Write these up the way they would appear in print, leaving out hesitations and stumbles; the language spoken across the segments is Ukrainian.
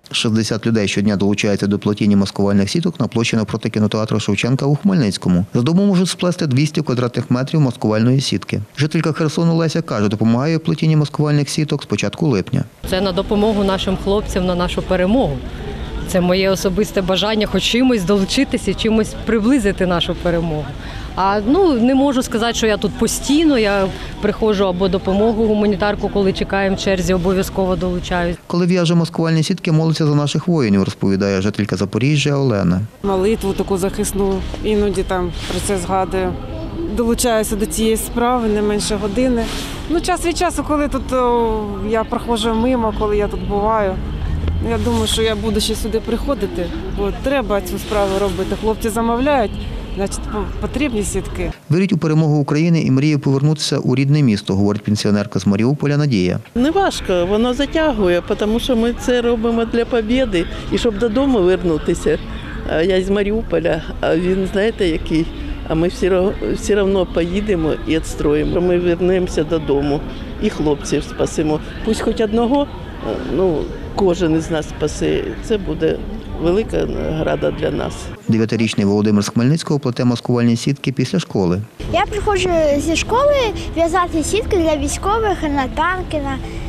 60 людей щодня долучаються до плетіння маскувальних сіток на площі навпроти кінотеатру Шевченка у Хмельницькому. За добу можуть сплести 200 квадратних метрів маскувальної сітки. Жителька Херсону Леся каже, допомагає у плетінні маскувальних сіток з початку липня. Це на допомогу нашим хлопцям, на нашу перемогу. Це моє особисте бажання хоч чимось долучитися, чимось приблизити нашу перемогу. А не можу сказати, що я тут постійно, я приходжу або допомогу гуманітарку, коли чекаємо в черзі, обов'язково долучаюсь. Коли в'яже маскувальні сітки, молиться за наших воїнів, розповідає жителька Запоріжжя Олена. Молитву таку захисну, іноді там про це згадую. Долучаюся до цієї справи не менше години. Час від часу, коли тут я проходжу мимо, коли я тут буваю, я думаю, що я буду ще сюди приходити, бо треба цю справу робити. Хлопці замовляють, значить потрібні сітки. Вірить у перемогу України і мріє повернутися у рідне місто, говорить пенсіонерка з Маріуполя Надія. Не важко, воно затягує, тому що ми це робимо для перемоги і щоб додому повернутися. Я з Маріуполя, а він знаєте який? А ми все одно поїдемо і відстроїмо. Ми повернемося додому і хлопців спасемо. Пусть хоч одного, кожен із нас спасе. Це буде велика награда для нас. 9-річний Володимир з Хмельницького плете маскувальні сітки після школи. Я приходжу зі школи в'язати сітки для військових, на танки,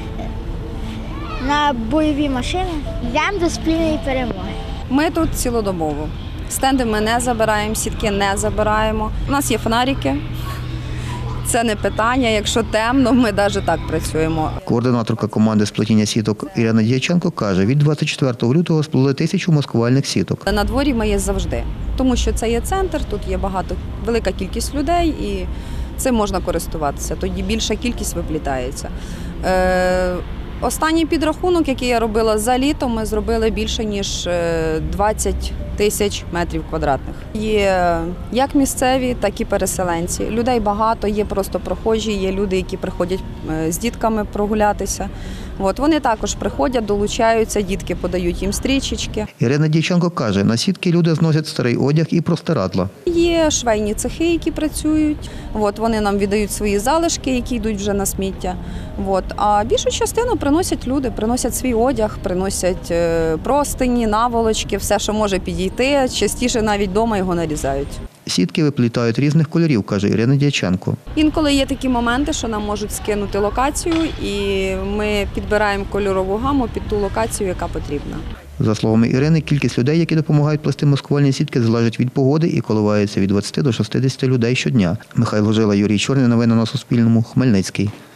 на бойові машини. Йдемо до спільної перемоги. Ми тут цілодобово. Стенди ми не забираємо, сітки не забираємо. У нас є фонарики. Це не питання. Якщо темно, ми навіть так працюємо. Координаторка команди з плетіння сіток Ірина Дяченко каже, від 24 лютого сплели 1000 маскувальних сіток. На дворі ми є завжди, тому що це є центр, тут є велика кількість людей і цим можна користуватися. Тоді більша кількість виплітається. Останній підрахунок, який я робила за літо, ми зробили більше, ніж 20 тисяч метрів квадратних. Є як місцеві, так і переселенці. Людей багато, є просто прохожі, є люди, які приходять з дітками прогулятися. Вони також приходять, долучаються, дітки подають їм стрічечки. Ірина Дяченко каже, на сітки люди зносять старий одяг і простирадла. Є швейні цехи, які працюють. Вони нам віддають свої залишки, які йдуть вже на сміття. А більшу частину приносять люди, приносять свій одяг, приносять простині, наволочки, все, що може підійти. Частіше навіть вдома його нарізають. Сітки виплітають різних кольорів, каже Ірина Дяченко. Інколи є такі моменти, що нам можуть скинути локацію, і ми підбираємо кольорову гаму під ту локацію, яка потрібна. За словами Ірини, кількість людей, які допомагають плести маскувальні сітки, залежить від погоди і коливається від 20 до 60 людей щодня. Михайло Жила, Юрій Чорний. Новини на Суспільному. Хмельницький.